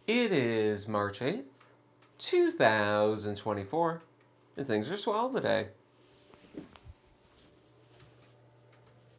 It is March 8th, 2024, and things are swell today.